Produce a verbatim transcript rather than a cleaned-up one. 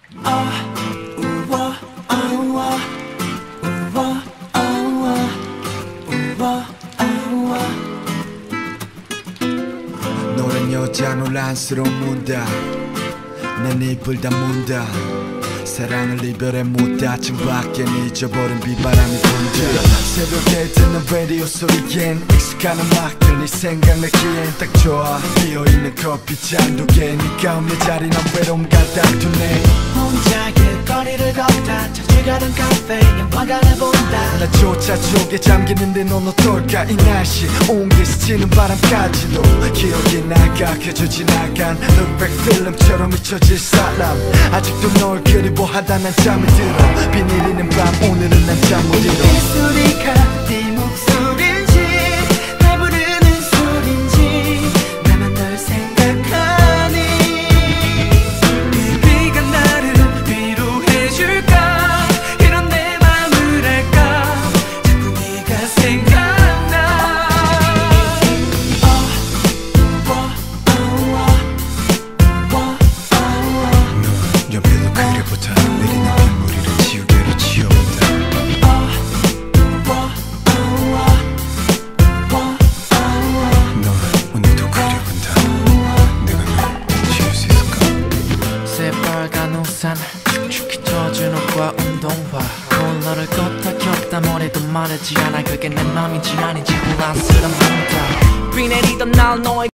노란 여자 논란스러운 문다 난 입을 다문다 사랑을 이별에 묻다 층밖엔 잊어버린 비바람이 분다 새벽에 듣는 라디오 소리엔 익숙한 음악들 네 생각나기엔 딱 좋아 비어있는 커피잔 두 개 네가 없는 자리 난 외로움 가닥두네 혼자 길거리를 걷다 자주 가던 카페에 화관을 본다 나조차 속에 잠기는데 넌 어떨까 이 날씨 온게 스치는 바람까지도 기억이 나가 그저 지나간 Look back 필름처럼 잊혀질 사람 아직도 널 그리워하다 난 잠이 들어 비 내리는 밤 오늘은 난 잠 못 이뤄 이 소리가 네 목소리인지 날 부르는 소린지 나만 널 생각하니 네가 나를 위로해줄까 이런 내 맘을 알까 자꾸 네가 생각나 너 옆에도 그래보다 내리는 빗물이를 지우개로 지워본다 너 오늘도 그려본다 내가 널 지울 수 있을까 새빨간 우산 축축히 젖은 옷과 운동화 콜러를 껐다 켰다 뭐래도 말하지 않아 그게 내 맘인지 아닌지 혼란스러운 비 내리던 날 너의